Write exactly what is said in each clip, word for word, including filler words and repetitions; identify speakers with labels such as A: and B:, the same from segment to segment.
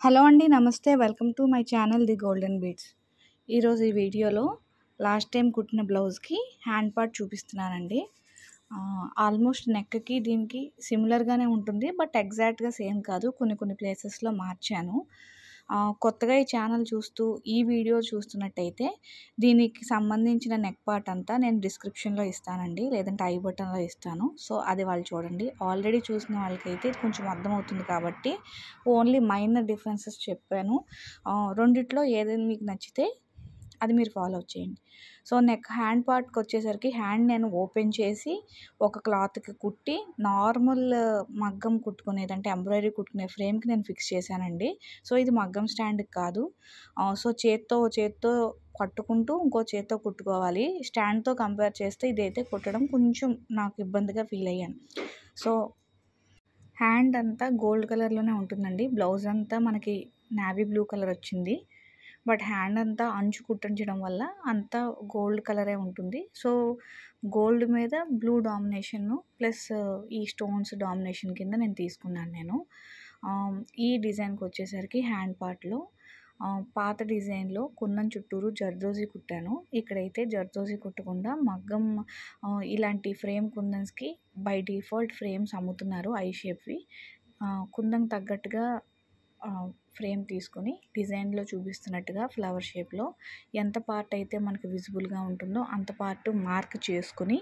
A: Hello అండి. నమస్తే. Welcome to my channel the golden beads. ఈరోజు ఈ వీడియోలో లాస్ట్ టైం కుట్టిన బ్లౌజ్కి హ్యాండ్ పార్ట్ చూపిస్తున్నానండి. ఆల్మోస్ట్ నెక్కి దీనికి సిమిలర్గానే ఉంటుంది, బట్ ఎగ్జాక్ట్గా సేమ్ కాదు. కొన్ని కొన్ని ప్లేసెస్లో మార్చాను. కొత్తగా ఈ ఛానల్ చూస్తూ ఈ వీడియో చూస్తున్నట్టయితే దీనికి సంబంధించిన నెక్ పార్ట్ అంతా నేను డిస్క్రిప్షన్లో ఇస్తానండి, లేదంటే ఐ బటన్లో ఇస్తాను. సో అది వాళ్ళు చూడండి. ఆల్రెడీ చూసిన వాళ్ళకైతే కొంచెం అర్థమవుతుంది కాబట్టి ఓన్లీ మైనర్ డిఫరెన్సెస్ చెప్పాను. రెండిట్లో ఏదైనా మీకు నచ్చితే అది మీరు ఫాలో చేయండి. సో నెక్ హ్యాండ్ పార్ట్కి వచ్చేసరికి హ్యాండ్ నేను ఓపెన్ చేసి ఒక క్లాత్కి కుట్టి నార్మల్ మగ్గం కుట్టుకునేది అంటే ఎంబ్రాయిడరీ కుట్టుకునే ఫ్రేమ్కి నేను ఫిక్స్ చేశానండి. సో ఇది మగ్గం స్టాండ్కి కాదు. సో చేత్తో చేత్తో పట్టుకుంటూ ఇంకో చేత్తో కుట్టుకోవాలి. స్టాండ్తో కంపేర్ చేస్తే ఇదైతే కుట్టడం కొంచెం నాకు ఇబ్బందిగా ఫీల్ అయ్యాను. సో హ్యాండ్ అంతా గోల్డ్ కలర్లోనే ఉంటుందండి. బ్లౌజ్ అంతా మనకి నావీ బ్లూ కలర్ వచ్చింది, బట్ హ్యాండ్ అంతా అంచు కుట్టించడం వల్ల అంతా గోల్డ్ కలరే ఉంటుంది. సో గోల్డ్ మీద బ్లూ డామినేషన్ ప్లస్ ఈ స్టోన్స్ డామినేషన్ కింద నేను తీసుకున్నాను. నేను ఈ డిజైన్కి వచ్చేసరికి హ్యాండ్ పార్ట్లో పాత డిజైన్లో కుందన్ చుట్టూరు జర్దోజీ కుట్టాను. ఇక్కడైతే జర్దోజీ కుట్టకుండా మగ్గం ఇలాంటి ఫ్రేమ్ కుందన్స్కి బై డిఫాల్ట్ ఫ్రేమ్స్ అమ్ముతున్నారు ఐ షేప్వి. కుందన్ తగ్గట్టుగా ఫ్రేమ్ తీసుకొని డిజైన్లో చూపిస్తున్నట్టుగా ఫ్లవర్ షేప్లో ఎంత పార్ట్ అయితే మనకు విజిబుల్గా ఉంటుందో అంత పార్ట్ మార్క్ చేసుకుని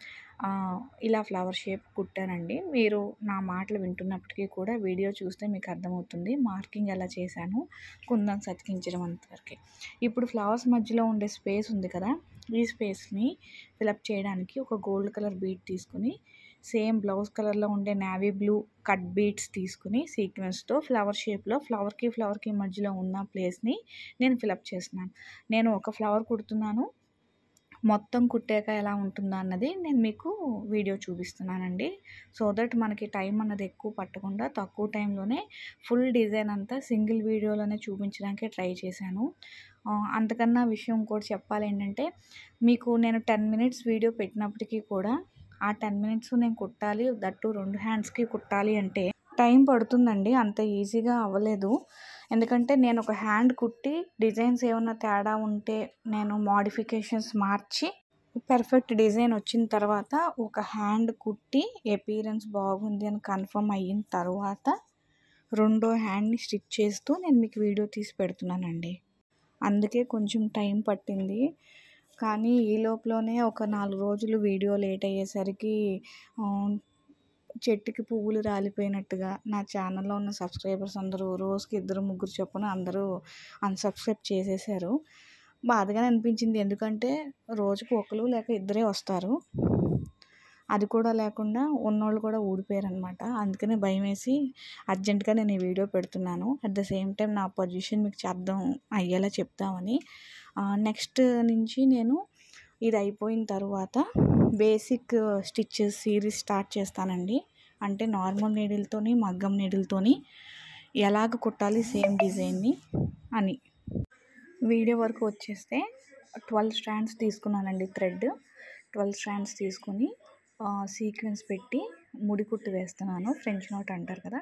A: ఇలా ఫ్లవర్ షేప్ కుట్టానండి. మీరు నా మాటలు వింటున్నప్పటికీ కూడా వీడియో చూస్తే మీకు అర్థమవుతుంది మార్కింగ్ ఎలా చేశాను, కుందన్స్ అతికించడం అంతవరకే. ఇప్పుడు ఫ్లవర్స్ మధ్యలో ఉండే స్పేస్ ఉంది కదా, ఈ స్పేస్ని ఫిలప్ చేయడానికి ఒక గోల్డ్ కలర్ బీడ్ తీసుకుని సేమ్ బ్లౌజ్ కలర్లో ఉండే నావీ బ్లూ కట్ బీడ్స్ తీసుకుని సీక్వెన్స్తో ఫ్లవర్ షేప్లో ఫ్లవర్కి ఫ్లవర్కి మధ్యలో ఉన్న ప్లేస్ని నేను ఫిలప్ చేస్తున్నాను. నేను ఒక ఫ్లవర్ కుడుతున్నాను, మొత్తం కుట్టాక ఎలా ఉంటుందో అన్నది నేను మీకు వీడియో చూపిస్తున్నానండి. సో దట్ మనకి టైం అన్నది ఎక్కువ పట్టకుండా తక్కువ టైంలోనే ఫుల్ డిజైన్ అంతా సింగిల్ వీడియోలోనే చూపించడానికి ట్రై చేశాను. అంతకన్నా విషయం కూడా చెప్పాలి ఏంటంటే, మీకు నేను టెన్ మినిట్స్ వీడియో పెట్టినప్పటికీ కూడా ఆ టెన్ మినిట్స్ నేను కుట్టాలి, దట్టు రెండు హ్యాండ్స్కి కుట్టాలి అంటే టైం పడుతుందండి. అంత ఈజీగా అవ్వలేదు. ఎందుకంటే నేను ఒక హ్యాండ్ కుట్టి డిజైన్స్ ఏమన్నా తేడా ఉంటే నేను మోడిఫికేషన్స్ మార్చి పర్ఫెక్ట్ డిజైన్ వచ్చిన తర్వాత ఒక హ్యాండ్ కుట్టి అపీరెన్స్ బాగుంది అని కన్ఫర్మ్ అయిన తర్వాత రెండో హ్యాండ్ని స్టిచ్ చేస్తూ నేను మీకు వీడియో తీసి పెడుతున్నానండి. అందుకే కొంచెం టైం పట్టింది. కానీ ఈ లోపలనే ఒక నాలుగు రోజులు వీడియో లేట్ అయ్యేసరికి చెట్టుకి పువ్వులు రాలిపోయినట్టుగా నా ఛానల్లో ఉన్న సబ్స్క్రైబర్స్ అందరూ రోజుకి ఇద్దరు ముగ్గురు చొప్పున అందరూ అన్సబ్స్క్రైబ్ చేసేసారు. బాధగానే అనిపించింది, ఎందుకంటే రోజుకు ఒకరు లేక ఇద్దరే వస్తారు. అది కూడా లేకుండా ఉన్నోళ్ళు కూడా ఊడిపోయారు అనమాట. అందుకనే భయం వేసి అర్జెంటుగా నేను ఈ వీడియో పెడుతున్నాను. అట్ ద సేమ్ టైం నా పొజిషన్ మీకు అర్థం అయ్యేలా చెప్తామని. నెక్స్ట్ నుంచి నేను ఇది అయిపోయిన తర్వాత బేసిక్ స్టిచ్చెస్ సిరీస్ స్టార్ట్ చేస్తానండి. అంటే నార్మల్ నీడిల్తోని మగ్గం నీడిల్తోని ఎలాగ కుట్టాలి సేమ్ డిజైన్ని అని. వీడియో వరకు వచ్చేస్తే ట్వెల్వ్ స్ట్రాండ్స్ తీసుకున్నానండి. థ్రెడ్ ట్వెల్వ్ స్ట్రాండ్స్ తీసుకొని సీక్వెన్స్ పెట్టి ముడి కుట్టు వేస్తున్నాను. ఫ్రెంచ్ నాట్ అంటారు కదా.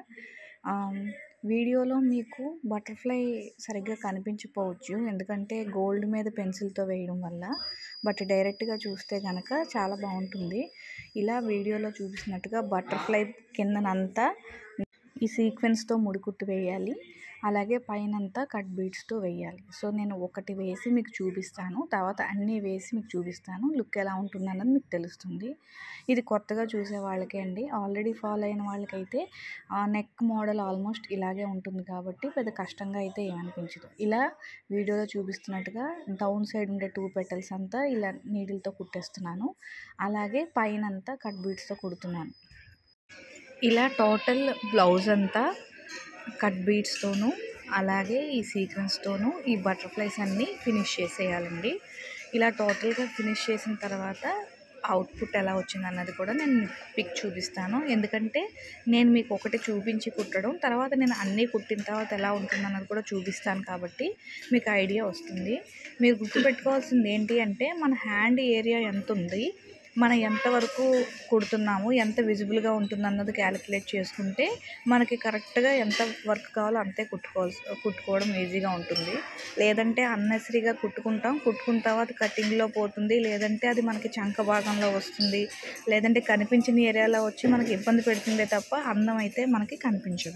A: వీడియోలో మీకు బటర్ఫ్లై సరిగ్గా కనిపించకపోవచ్చు, ఎందుకంటే గోల్డ్ మీద పెన్సిల్తో వేయడం వల్ల. బట్ డైరెక్ట్గా చూస్తే కనుక చాలా బాగుంటుంది. ఇలా వీడియోలో చూపిస్తున్నట్టుగా బటర్ఫ్లై కిందనంతా ఈ సీక్వెన్స్తో ముడికుట్టు వేయాలి, అలాగే పైనంతా కట్ బీడ్స్తో వేయాలి. సో నేను ఒకటి వేసి మీకు చూపిస్తాను, తర్వాత అన్నీ వేసి మీకు చూపిస్తాను. లుక్ ఎలా ఉంటుంది అన్నది మీకు తెలుస్తుంది. ఇది కొత్తగా చూసే వాళ్ళకే అండి. ఆల్రెడీ ఫాలో అయిన వాళ్ళకైతే నెక్ మోడల్ ఆల్మోస్ట్ ఇలాగే ఉంటుంది కాబట్టి పెద్ద కష్టంగా అయితే ఏమనిపించదు. ఇలా వీడియోలో చూపిస్తున్నట్టుగా డౌన్ సైడ్ ఉండే టూ పెటల్స్ అంతా ఇలా నీడిల్తో కుట్టేస్తున్నాను, అలాగే పైనంతా కట్ బీడ్స్తో కుడుతున్నాను. ఇలా టోటల్ బ్లౌజ్ అంతా కట్ బీడ్స్తోనూ అలాగే ఈ సీక్వెన్స్తోనూ ఈ బటర్ఫ్లైస్ అన్నీ ఫినిష్ చేసేయాలండి. ఇలా టోటల్గా ఫినిష్ చేసిన తర్వాత అవుట్పుట్ ఎలా వచ్చింది అన్నది కూడా నేను పిక్ చూపిస్తాను. ఎందుకంటే నేను మీకు ఒకటి చూపించి కుట్టడం, తర్వాత నేను అన్నీ కుట్టిన తర్వాత ఎలా ఉంటుంది అన్నది కూడా చూపిస్తాను కాబట్టి మీకు ఐడియా వస్తుంది. మీరు గుర్తుపెట్టుకోవాల్సింది ఏంటి అంటే, మన హ్యాండ్ ఏరియా ఎంత ఉంది మనం ఎంతవరకు కుడుతున్నాము, ఎంత విజిబుల్గా ఉంటుంది అన్నది క్యాలిక్యులేట్ చేసుకుంటే మనకి కరెక్ట్గా ఎంత వర్క్ కావాలో అంతే కుట్టుకోవాల్సి కుట్టుకోవడం ఈజీగా ఉంటుంది. లేదంటే అన్నెసరీగా కుట్టుకుంటాం, కుట్టుకున్న తర్వాత కటింగ్లో పోతుంది, లేదంటే అది మనకి చంక భాగంలో వస్తుంది, లేదంటే కనిపించిన ఏరియాలో వచ్చి మనకి ఇబ్బంది పెడుతుందే తప్ప అందం అయితే మనకి కనిపించదు.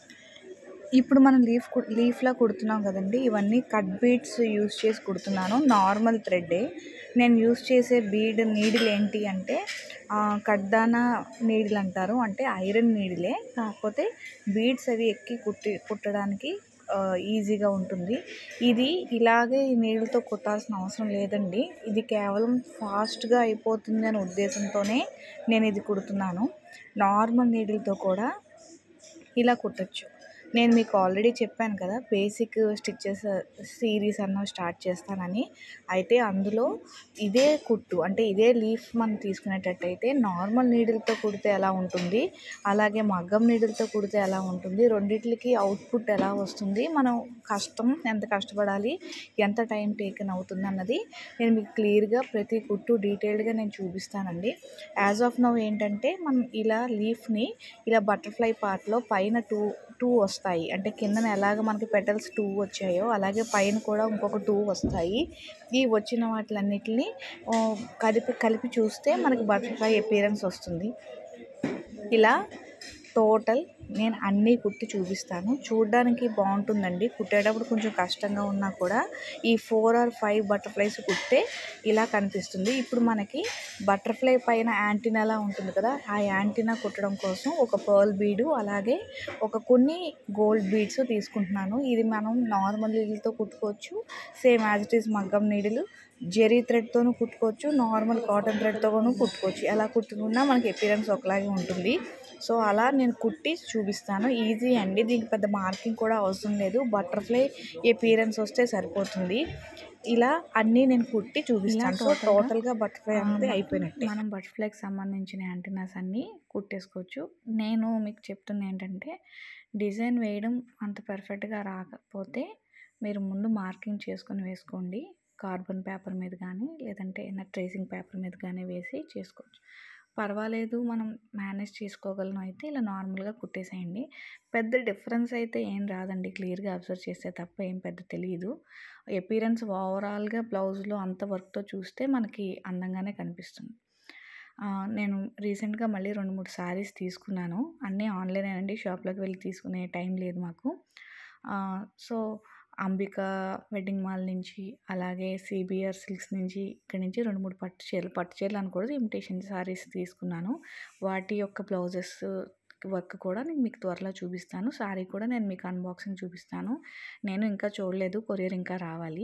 A: ఇప్పుడు మనం లీఫ్ లీఫ్లా కుడుతున్నాం కదండి, ఇవన్నీ కట్ బీడ్స్ యూస్ చేసి కుడుతున్నాను. నార్మల్ థ్రెడ్డే. నేను యూస్ చేసే బీడ్ నీడిల్ ఏంటి అంటే కడ్దానా నీడిల్ అంటారు, అంటే ఐరన్ నీడిలే, కాకపోతే బీడ్స్ అవి ఎక్కి కుట్టి కుట్టడానికి ఈజీగా ఉంటుంది. ఇది ఇలాగే ఈ నీడిల్తో కుట్టాల్సిన అవసరం లేదండి, ఇది కేవలం ఫాస్ట్గా అయిపోతుంది అనే ఉద్దేశంతోనే నేను ఇది కుడుతున్నాను. నార్మల్ నీడిల్తో కూడా ఇలా కుట్టచ్చు. నేను మీకు ఆల్రెడీ చెప్పాను కదా బేసిక్ స్టిచ్చెస్ సిరీస్ అన్న స్టార్ట్ చేస్తానని. అయితే అందులో ఇదే కుట్టు అంటే ఇదే లీఫ్ మనం తీసుకునేటట్టయితే నార్మల్ నీడిల్తో కుడితే ఎలా ఉంటుంది, అలాగే మగ్గం నీడిల్తో కుడితే ఎలా ఉంటుంది, రెండిట్లకి అవుట్పుట్ ఎలా వస్తుంది, మనం కష్టం ఎంత కష్టపడాలి, ఎంత టైం టేకన్ అవుతుంది అన్నది నేను మీకు క్లియర్గా ప్రతి కుట్టు డీటెయిల్డ్గా నేను చూపిస్తానండి. యాజ్ ఆఫ్ నౌ ఏంటంటే మనం ఇలా లీఫ్ని ఇలా బటర్ఫ్లై పార్ట్లో పైన టూ టూ వస్తాయి, అంటే కిందన ఎలాగ మనకి పెటల్స్ టూ వచ్చాయో అలాగే పైన కూడా ఇంకొక టూ వస్తాయి. ఈ వచ్చిన వాటిలన్నిటిని కలిపి కలిపి చూస్తే మనకి బటర్ఫ్లై అపియరెన్స్ వస్తుంది. ఇలా టోటల్ నేను అన్నీ కుట్టి చూపిస్తాను, చూడడానికి బాగుంటుందండి. కుట్టేటప్పుడు కొంచెం కష్టంగా ఉన్నా కూడా ఈ ఫోర్ ఆర్ ఫైవ్ బటర్ఫ్లైస్ కుట్టే ఇలా కనిపిస్తుంది. ఇప్పుడు మనకి బటర్ఫ్లై పైన యాంటీనాలా ఉంటుంది కదా, ఆ యాంటీనా కుట్టడం కోసం ఒక పర్ల్ బీడు అలాగే ఒక కొన్ని గోల్డ్ బీడ్స్ తీసుకుంటున్నాను. ఇది మనం నార్మల్ నీడిల్తో కుట్టుకోవచ్చు, సేమ్ యాజ్ ఇట్ ఈస్ మగ్గం నీడిలు జెరీ థ్రెడ్తోనూ కుట్టుకోవచ్చు, నార్మల్ కాటన్ థ్రెడ్తోనూ కుట్టుకోవచ్చు. ఎలా కుట్టుకున్నా మనకి అపియరెన్స్ ఒకలాగే ఉంటుంది. సో అలా నేను కుట్టి చూపిస్తాను. ఈజీ అండి, దీనికి పెద్ద మార్కింగ్ కూడా అవసరం లేదు, బటర్ఫ్లై అపియరెన్స్ వస్తే సరిపోతుంది. ఇలా అన్నీ నేను కుట్టి చూపిస్తాను. సో టోటల్గా బటర్ఫ్లై అనేది అయిపోయినట్టే. మనం బటర్ఫ్లైకి సంబంధించిన యాంటీనాస్ అన్నీ కుట్టేసుకోవచ్చు. నేను మీకు చెప్తుంది ఏంటంటే డిజైన్ వేయడం అంత పర్ఫెక్ట్గా రాకపోతే మీరు ముందు మార్కింగ్ చేసుకొని వేసుకోండి, కార్బన్ పేపర్ మీద కానీ లేదంటే ఏదైనా ట్రేసింగ్ పేపర్ మీద కానీ వేసి చేసుకోవచ్చు. పర్వాలేదు మనం మేనేజ్ చేసుకోగలను అయితే ఇలా నార్మల్గా కుట్టేసేయండి. పెద్ద డిఫరెన్స్ అయితే ఏం రాదండి, క్లియర్గా అబ్జర్వ్ చేస్తే తప్ప ఏం పెద్ద తెలియదు. అపియరెన్స్ ఓవరాల్గా బ్లౌజ్లో అంత వర్క్తో చూస్తే మనకి అందంగానే కనిపిస్తుంది. నేను రీసెంట్గా మళ్ళీ రెండు మూడు శారీస్ తీసుకున్నాను, అన్నీ ఆన్లైన్ అండి, షాప్లోకి వెళ్ళి తీసుకునే టైం లేదు మాకు. సో అంబికా వెడ్డింగ్ మాల్ నుంచి అలాగే సిబిఆర్ సిల్క్స్ నుంచి ఇక్కడ నుంచి రెండు మూడు పట్టు చీరలు పట్టు చీరలు అనకూడదు ఇమిటేషన్ శారీస్ తీసుకున్నాను. వాటి యొక్క బ్లౌజెస్ వర్క్ కూడా నేను మీకు త్వరలో చూపిస్తాను. శారీ కూడా నేను మీకు అన్బాక్సింగ్ చూపిస్తాను. నేను ఇంకా చూడలేదు, కొరియర్ ఇంకా రావాలి.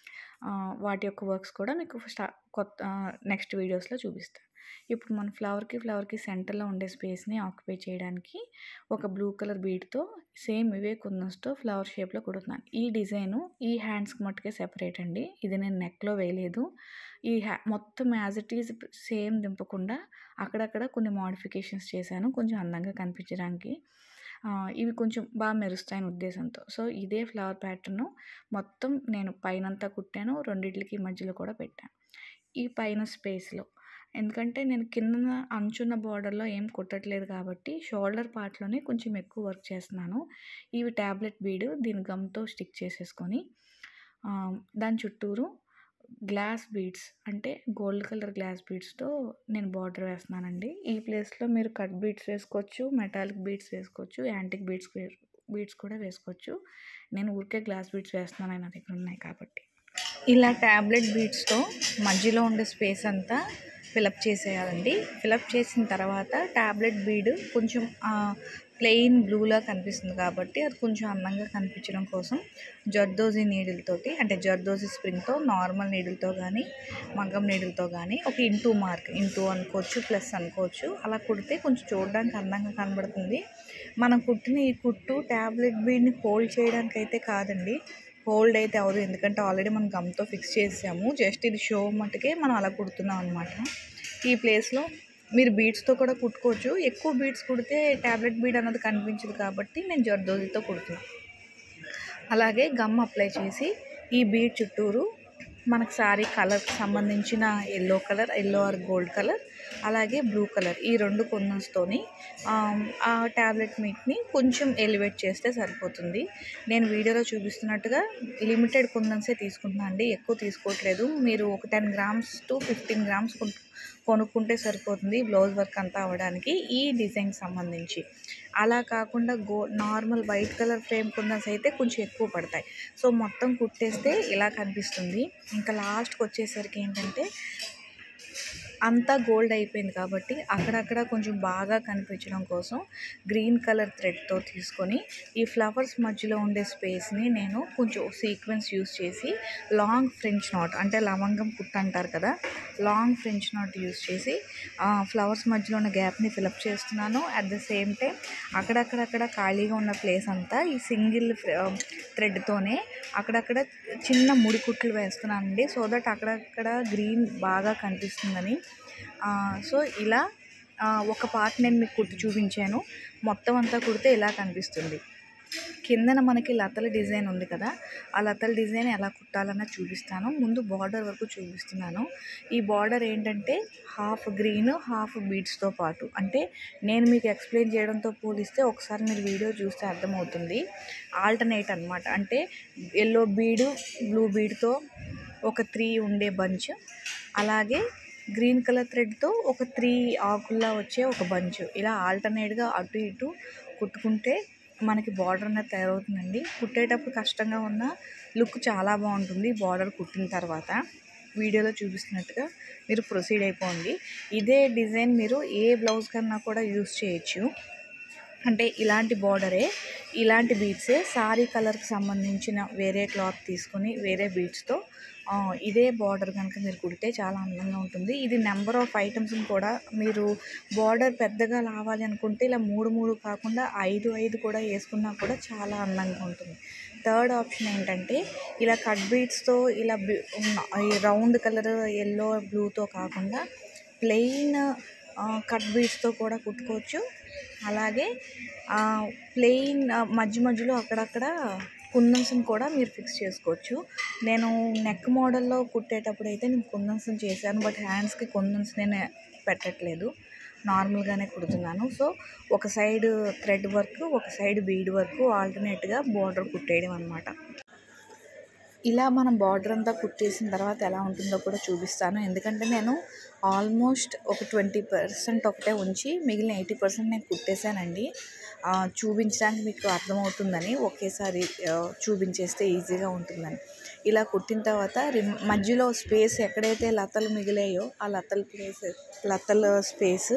A: వాటి యొక్క వర్క్స్ కూడా మీకు స్టా కొత్త నెక్స్ట్ వీడియోస్లో చూపిస్తాను. ఇప్పుడు మన ఫ్లవర్కి ఫ్లవర్కి సెంటర్లో ఉండే స్పేస్ని ఆక్యుపై చేయడానికి ఒక బ్లూ కలర్ బీడ్తో సేమ్ ఇవే కుందన్స్తో ఫ్లవర్ షేప్లో కుడుతున్నాను. ఈ డిజైను ఈ హ్యాండ్స్కి మట్టుకే సెపరేట్ అండి, ఇది నేను నెక్లో వేయలేదు. ఈ హ్యా మొత్తం యాజ్ ఇట్ ఈజ్ సేమ్ దింపకుండా అక్కడక్కడ కొన్ని మోడిఫికేషన్స్ చేశాను కొంచెం అందంగా కనిపించడానికి. ఇవి కొంచెం బాగా మెరుస్తాయని ఉద్దేశంతో. సో ఇదే ఫ్లవర్ ప్యాటర్ను మొత్తం నేను పైనంతా కుట్టాను, రెండిట్లకి మధ్యలో కూడా పెట్టాను ఈ పైన స్పేస్లో. ఎందుకంటే నేను కింద అంచున్న బార్డర్లో ఏం కుట్టట్లేదు కాబట్టి షోల్డర్ పార్ట్లోనే కొంచెం ఎక్కువ వర్క్ చేస్తున్నాను. ఇవి ట్యాబ్లెట్ బీడ్, దీని గమ్తో స్టిక్ చేసేసుకొని దాని చుట్టూరు గ్లాస్ బీడ్స్ అంటే గోల్డ్ కలర్ గ్లాస్ బీడ్స్తో నేను బార్డర్ వేస్తున్నానండి. ఈ ప్లేస్లో మీరు కట్ బీడ్స్ వేసుకోవచ్చు, మెటాలిక్ బీడ్స్ వేసుకోవచ్చు, యాంటిక్ బీడ్స్ బీడ్స్ కూడా వేసుకోవచ్చు. నేను ఊరికే గ్లాస్ బీడ్స్ వేస్తున్నాను, నా దగ్గర ఉన్నాయి కాబట్టి. ఇలా ట్యాబ్లెట్ బీడ్స్తో మధ్యలో ఉండే స్పేస్ అంతా ఫిలప్ చేసేయాలండి. ఫిలప్ చేసిన తర్వాత ట్యాబ్లెట్ బీడ్ కొంచెం ప్లెయిన్ బ్లూలా కనిపిస్తుంది కాబట్టి అది కొంచెం అందంగా కనిపించడం కోసం జర్దోజీ నీడిల్తోటి అంటే జర్దోజీ స్ప్రింగ్తో నార్మల్ నీడిల్తో కానీ మగ్గం నీడిల్తో కానీ ఒక ఇంటూ మార్క్ ఇంటూ అనుకోవచ్చు ప్లస్ అనుకోవచ్చు అలా కుడితే కొంచెం చూడడానికి అందంగా కనబడుతుంది. మనం కుట్టిన ఈ కుట్టు ట్యాబ్లెట్ బీడ్ని హోల్డ్ చేయడానికి అయితే కాదండి, హోల్డ్ అయితే అవ్వదు, ఎందుకంటే ఆల్రెడీ మనం గమ్తో ఫిక్స్ చేసాము. జస్ట్ ఇది షో మట్టుకే మనం అలా కుడుతున్నాం అనమాట. ఈ ప్లేస్లో మీరు బీడ్స్తో కూడా కుట్టుకోవచ్చు, ఎక్కువ బీడ్స్ కుడితే ట్యాబ్లెట్ బీడ్ అన్నది కనిపించదు కాబట్టి నేను జర్దోజీతో కుడుతున్నాను. అలాగే గమ్ అప్లై చేసి ఈ బీడ్ చుట్టూరు మనకు శారీ కలర్కి సంబంధించిన yellow colour, yellow or gold colour, అలాగే బ్లూ కలర్, ఈ రెండు కుందన్స్తోని ఆ ట్యాబ్లెట్ మీట్ని కొంచెం ఎలివేట్ చేస్తే సరిపోతుంది. నేను వీడియోలో చూపిస్తున్నట్టుగా లిమిటెడ్ కుందన్సే తీసుకుంటున్నాను అండి, ఎక్కువ తీసుకోవట్లేదు. మీరు ఒక ten grams to fifteen grams కొనుక్కుంటే సరిపోతుంది బ్లౌజ్ వర్క్ అంతా అవ్వడానికి ఈ డిజైన్కి సంబంధించి. అలా కాకుండా go normal white colour frame kundans అయితే కొంచెం ఎక్కువ పడతాయి. సో మొత్తం కుట్టేస్తే ఇలా కనిపిస్తుంది. ఇంకా లాస్ట్కి వచ్చేసరికి ఏంటంటే అంతా గోల్డ్ అయిపోయింది కాబట్టి అక్కడక్కడ కొంచెం బాగా కనిపించడం కోసం గ్రీన్ కలర్ థ్రెడ్తో తీసుకొని ఈ ఫ్లవర్స్ మధ్యలో ఉండే స్పేస్ని నేను కొంచెం సీక్వెన్స్ యూస్ చేసి లాంగ్ ఫ్రెంచ్ నాట్, అంటే లవంగం కుట్ట అంటారు కదా, లాంగ్ ఫ్రెంచ్ నాట్ యూస్ చేసి ఫ్లవర్స్ మధ్యలో ఉన్న గ్యాప్ని ఫిలప్ చేస్తున్నాను. అట్ ద సేమ్ టైం అక్కడక్కడక్కడ ఖాళీగా ఉన్న ప్లేస్ అంతా ఈ సింగిల్ థ్రెడ్తోనే అక్కడక్కడ చిన్న ముడి కుట్లు వేస్తున్నానండి, సో దట్ అక్కడక్కడ గ్రీన్ బాగా కనిపిస్తుందని. సో ఇలా ఒక పార్ట్ నేను మీకు కుట్టి చూపించాను, మొత్తం అంతా కుడితే ఇలా కనిపిస్తుంది. కిందన మనకి లతల డిజైన్ ఉంది కదా, ఆ లతల డిజైన్ ఎలా కుట్టాలన్నా చూపిస్తాను. ముందు బార్డర్ వరకు చూపిస్తున్నాను. ఈ బార్డర్ ఏంటంటే హాఫ్ గ్రీన్ హాఫ్ బీడ్స్తో పాటు, అంటే నేను మీకు ఎక్స్ప్లెయిన్ చేయడంతో పోలిస్తే ఒకసారి మీరు వీడియో చూస్తే అర్థమవుతుంది. ఆల్టర్నేట్ అనమాట, అంటే ఎల్లో బీడు బ్లూ బీడ్తో ఒక త్రీ ఉండే బంచ్, అలాగే గ్రీన్ కలర్ థ్రెడ్తో ఒక త్రీ ఆకుల్లా వచ్చే ఒక బంచ్, ఇలా ఆల్టర్నేట్గా అటు ఇటు కుట్టుకుంటే మనకి బార్డర్ అనేది తయారవుతుందండి. కుట్టేటప్పుడు కష్టంగా ఉన్న లుక్ చాలా బాగుంటుంది బార్డర్ కుట్టిన తర్వాత. వీడియోలో చూపిస్తున్నట్టుగా మీరు ప్రొసీడ్ అయిపోండి. ఇదే డిజైన్ మీరు ఏ బ్లౌజ్ కన్నా కూడా యూస్ చేయొచ్చు. అంటే ఇలాంటి బార్డరే, ఇలాంటి బీడ్సే సారీ కలర్కి సంబంధించిన వేరే క్లాత్ తీసుకొని వేరే బీడ్స్తో ఇదే బార్డర్ కనుక మీరు కుడితే చాలా అందంగా ఉంటుంది. ఇది నెంబర్ ఆఫ్ ఐటమ్స్ని కూడా మీరు బార్డర్ పెద్దగా రావాలి అనుకుంటే ఇలా మూడు మూడు కాకుండా ఐదు ఐదు కూడా వేసుకున్నా కూడా చాలా అందంగా ఉంటుంది. థర్డ్ ఆప్షన్ ఏంటంటే ఇలా కట్ బీడ్స్తో ఇలా రౌండ్ కలర్ ఎల్లో బ్లూతో కాకుండా ప్లెయిన్ కట్ బీడ్స్తో కూడా కుట్టుకోవచ్చు. అలాగే ప్లెయిన్ మధ్య మధ్యలో అక్కడక్కడ కుందన్స్ని కూడా మీరు ఫిక్స్ చేసుకోవచ్చు. నేను నెక్ మోడల్లో కుట్టేటప్పుడు అయితే నేను కుందన్స్ని చేశాను, బట్ హ్యాండ్స్కి కుందన్స్ నేను పెట్టట్లేదు, నార్మల్గానే కుడుతున్నాను. సో ఒక సైడ్ థ్రెడ్ వర్క్, ఒక సైడ్ బీడ్ వర్క్ ఆల్టర్నేట్గా బార్డర్ కుట్టేయడం అనమాట. ఇలా మనం బార్డర్ అంతా కుట్టేసిన తర్వాత ఎలా ఉంటుందో కూడా చూపిస్తాను. ఎందుకంటే నేను ఆల్మోస్ట్ ఒక ట్వంటీ పర్సెంట్ ఒకటే ఉంచి మిగిలిన ఎయిటీ పర్సెంట్ నేను కుట్టేశానండి. చూపించడానికి మీకు అర్థమవుతుందని ఒకేసారి చూపించేస్తే ఈజీగా ఉంటుందని. ఇలా కుట్టిన తర్వాత మధ్యలో స్పేస్ ఎక్కడైతే లతలు మిగిలాయో ఆ లతల ప్లేస్ లతల స్పేస్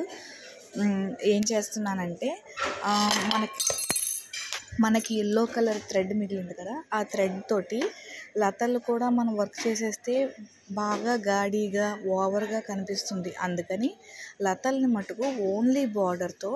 A: ఏం చేస్తున్నానంటే మనకి మనకి ఎల్లో కలర్ థ్రెడ్ మిగిలింది కదా, ఆ థ్రెడ్ తోటి లతలు కూడా మనం వర్క్ చేసేస్తే బాగా గాడిగా ఓవర్గా కనిపిస్తుంది. అందుకని లతల్ని మటుకు ఓన్లీ బార్డర్తో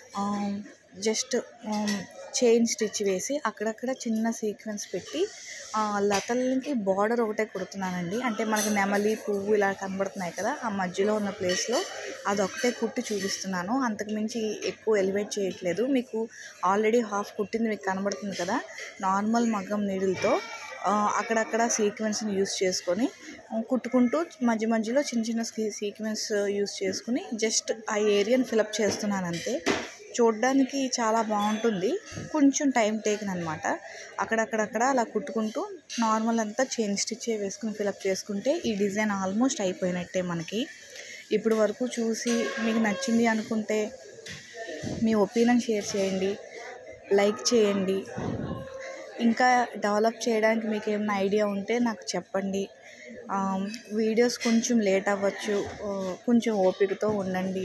A: జస్ట్ చైన్ స్టిచ్ వేసి అక్కడక్కడ చిన్న సీక్వెన్స్ పెట్టి లతలకి బార్డర్ ఒకటే కుడుతున్నానండి. అంటే మనకి నెమలి పువ్వు ఇలా కనబడుతున్నాయి కదా, ఆ మధ్యలో ఉన్న ప్లేస్లో అదొకటే కుట్టి చూపిస్తున్నాను. అంతకుమించి ఎక్కువ ఎలివేట్ చేయట్లేదు. మీకు ఆల్రెడీ హాఫ్ కుట్టింది మీకు కనబడుతుంది కదా, నార్మల్ మగ్గం నీడిల్తో అక్కడక్కడ సీక్వెన్స్ని యూస్ చేసుకొని కుట్టుకుంటూ మధ్య మధ్యలో చిన్న చిన్న సీక్వెన్స్ యూస్ చేసుకుని జస్ట్ ఆ ఏరియాని ఫిలప్ చేస్తున్నాను అంతే. చూడడానికి చాలా బాగుంటుంది, కొంచెం టైం టేకన్ అనమాట. అక్కడక్కడక్కడ అలా కుట్టుకుంటూ నార్మల్ అంతా చైన్ స్టిచ్ వేసుకుని ఫిలప్ చేసుకుంటే ఈ డిజైన్ ఆల్మోస్ట్ అయిపోయినట్టే మనకి. ఇప్పుడు వరకు చూసి మీకు నచ్చింది అనుకుంటే మీ ఒపీనియన్ షేర్ చేయండి, లైక్ చేయండి. ఇంకా డెవలప్ చేయడానికి మీకు ఏమైనా ఐడియా ఉంటే నాకు చెప్పండి. వీడియోస్ కొంచెం లేట్ అవ్వచ్చు, కొంచెం ఓపికతో ఉండండి.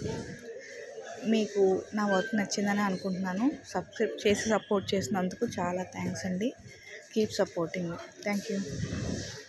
A: మీకు నా వర్క్ నచ్చిందని అనుకుంటున్నాను. సబ్స్క్రైబ్ చేసి సపోర్ట్ చేసినందుకు చాలా థ్యాంక్స్ అండి. Keep supporting. Thank you.